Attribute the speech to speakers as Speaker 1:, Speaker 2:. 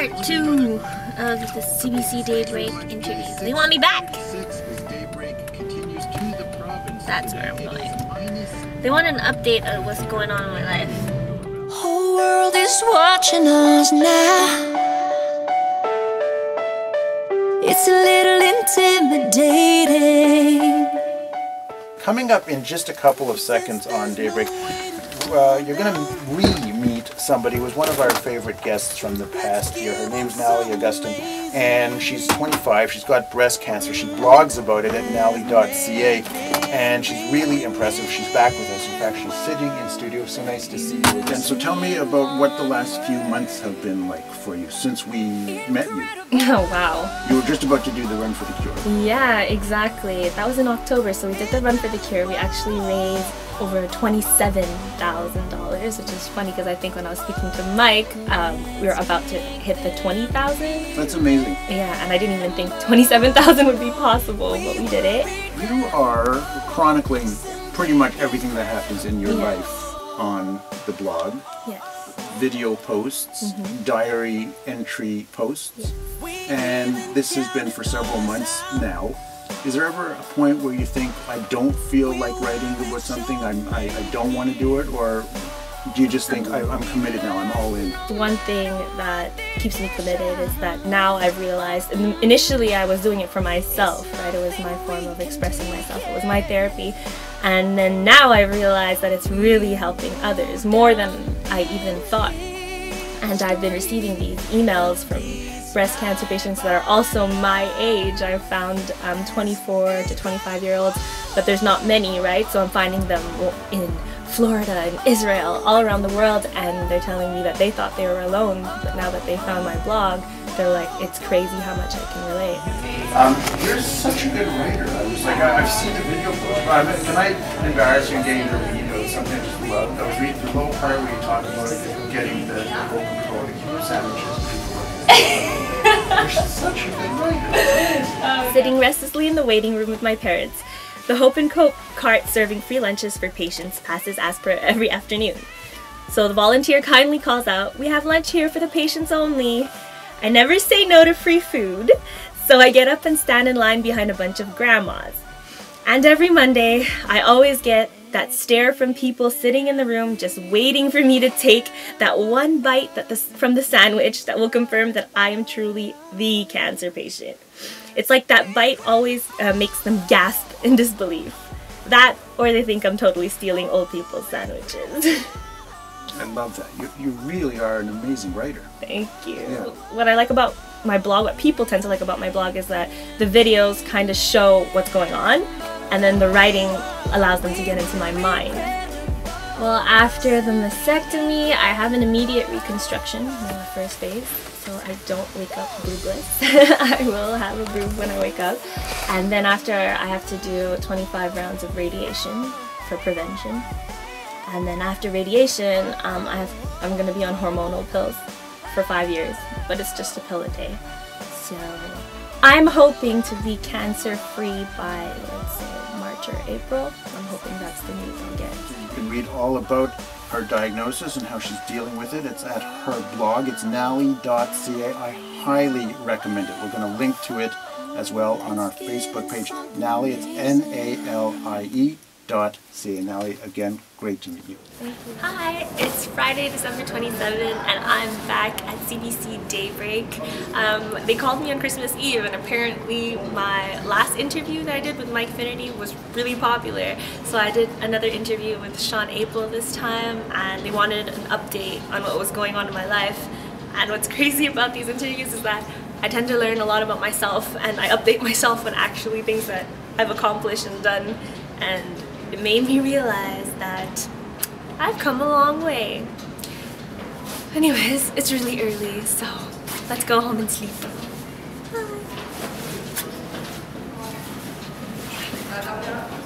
Speaker 1: part 2 of the CBC Daybreak interview. They want me back. That's where I'm going. They want an update of what's going on in my life.
Speaker 2: Whole world is watching us now. It's a little intimidating.
Speaker 3: Coming up in just a couple of seconds on Daybreak, you're going to re-meet somebody who was one of our favorite guests from the past year. Her name's Nalie, and she's 25. She's got breast cancer. She blogs about it at nalie.ca, and she's really impressive. She's back with us. In fact, she's sitting in studio. So nice to see you again. So tell me about what the last few months have been like for you since we met you.
Speaker 1: Oh, wow.
Speaker 3: You were just about to do the Run for the Cure.
Speaker 1: Yeah, exactly. That was in October, so we did the Run for the Cure. We actually raised over $27,000, which is funny because I think when I was speaking to Mike, we were about to hit the 20,000.
Speaker 3: That's amazing.
Speaker 1: Yeah, and I didn't even think 27,000 would be possible, but we did it.
Speaker 3: You are chronicling pretty much everything that happens in your life on the blog.
Speaker 1: Yes.
Speaker 3: Video posts, diary entry posts, and this has been for several months now. Is there ever a point where you think, I don't feel like writing about something, I don't want to do it, or do you just think, I'm committed now, I'm all in?
Speaker 1: One thing that keeps me committed is that now I've realized, initially I was doing it for myself, right? It was my form of expressing myself, it was my therapy, and then now I realize that it's really helping others, more than I even thought. And I've been receiving these emails from breast cancer patients that are also my age. I've found 24 to 25-year-olds, but there's not many, right? So I'm finding them in Florida and Israel, all around the world, and they're telling me that they thought they were alone, but now that they found my blog, they're like, it's crazy how much I can relate.
Speaker 3: You're such a good writer. I was like, I've seen the video post. Can I embarrass you and get you to read something I just loved? I was reading the little part where you talked about getting the open control sandwiches. You're such a good writer.
Speaker 1: Sitting restlessly in the waiting room with my parents, the Hope and Cope cart serving free lunches for patients passes as per every afternoon. So the volunteer kindly calls out, "We have lunch here for the patients only." I never say no to free food, so I get up and stand in line behind a bunch of grandmas. And every Monday, I always get that stare from people sitting in the room just waiting for me to take that one bite from the sandwich that will confirm that I am truly the cancer patient. It's like that bite always makes them gasp in disbelief. That, or they think I'm totally stealing old people's sandwiches.
Speaker 3: I love that. You really are an amazing writer.
Speaker 1: Thank you.
Speaker 3: Yeah.
Speaker 1: What I like about my blog, what people tend to like about my blog, is that the videos kind of show what's going on, and then the writing allows them to get into my mind. Well, after the mastectomy, I have an immediate reconstruction in the first phase, so I don't wake up boobless. I will have a boob when I wake up. And then after, I have to do 25 rounds of radiation for prevention. And then after radiation, I'm going to be on hormonal pills for 5 years, but it's just a pill a day. So I'm hoping to be cancer-free by, let's say, March or April. I'm hoping that's the news I'll get.
Speaker 3: You can read all about her diagnosis and how she's dealing with it. It's at her blog. It's nalie.ca. I highly recommend it. We're going to link to it as well on our Facebook page. Nalie, it's Nalie.ca. Nalie, again, great to meet you.
Speaker 1: Hi, it's Friday, December 27th, and I'm back at CBC Daybreak. They called me on Christmas Eve, and apparently my last interview that I did with Mike Finnerty was really popular. So I did another interview with Sean April this time, and they wanted an update on what was going on in my life. And what's crazy about these interviews is that I tend to learn a lot about myself, and I update myself on actually things that I've accomplished and done, and it made me realize that I've come a long way. Anyways, it's really early, so let's go home and sleep. Bye.